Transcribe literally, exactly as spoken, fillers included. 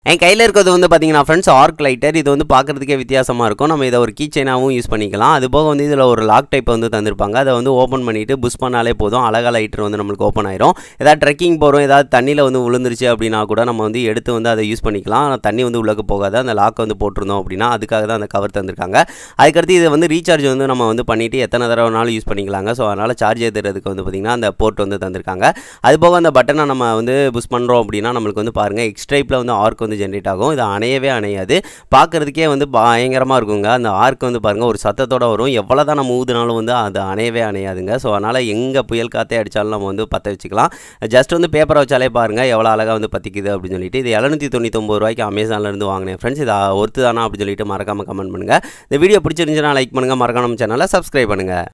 என் கையில் இருக்கிறது வந்து பார்த்தீங்கன்னா ஃப்ரெண்ட்ஸ் ஆர்க் லைட்டர். இது வந்து பார்க்குறதுக்கே வித்தியாசமாக இருக்கும். நம்ம இதை ஒரு கீ செயினாகவும் யூஸ் பண்ணிக்கலாம். அது போக வந்து இதில் ஒரு லாக் டைப் வந்து தந்திருப்பாங்க. அதை வந்து ஓப்பன் பண்ணிவிட்டு புஷ் பண்ணாலே போதும், அழகாக லைட்டர் வந்து நம்மளுக்கு ஓப்பன் ஆயிரும். ஏதாவது ட்ரெக்கிங் போகிறோம், ஏதாவது தண்ணியில் வந்து விழுந்துருச்சு அப்படின்னா கூட நம்ம வந்து எடுத்து வந்து அதை யூஸ் பண்ணிக்கலாம். ஆனால் தண்ணி வந்து உள்ளக்கு போகாது. அந்த லாக்கை வந்து போட்டிருந்தோம் அப்படின்னா அதுக்காக தான் அந்த கவர் தந்திருக்காங்க. அதுக்கடுத்து இதை வந்து ரீசார்ஜ் வந்து நம்ம வந்து பண்ணிவிட்டு எத்தனை தடவைனாலும் யூஸ் பண்ணிக்கலாங்க. ஸோ அதனால் சார்ஜ் ஏற்றுறதுக்கு வந்து பார்த்திங்கன்னா அந்த போர்ட் வந்து தந்திருக்காங்க. அது போக அந்த பட்டனை நம்ம வந்து புஷ் பண்ணுறோம் அப்படின்னா நம்மளுக்கு வந்து பாருங்கள் எக்ஸ் டைப்பில் வந்து ஆர்க் வந்து ஜென்ரேட் ஆகும். இது அணையவே அணையாது. பார்க்குறதுக்கே வந்து பயங்கரமாக இருக்குங்க. அந்த ஆர்க் வந்து பாருங்கள் ஒரு சத்தத்தோடு வரும். எவ்வளோ தான் நம்ம ஊதுனாலும் வந்து அது அணையவே அணையாதுங்க. ஸோ அதனால் எங்கே புயல் காற்றே அடித்தாலும் நம்ம வந்து பற்ற வச்சுக்கலாம். ஜஸ்ட் வந்து பேப்பரை வச்சாலே பாருங்கள் எவ்வளோ அழகாக வந்து பற்றிக்குது அப்படின்னு சொல்லிட்டு. இது எழுநூற்றி தொண்ணூற்றி ஒம்பது ரூபாய்க்கு அமேசான்லேருந்து வாங்கினேன் ஃப்ரெண்ட்ஸ். இது ஒர்த்து தானா அப்படின்னு சொல்லிட்டு மறக்காமல் கமெண்ட் பண்ணுங்கள். இந்த வீடியோ பிடிச்சிருந்துச்சுன்னா லைக் பண்ணுங்கள், மறக்காம நம்ம சேனலை சப்ஸ்கிரைப் பண்ணுங்கள்.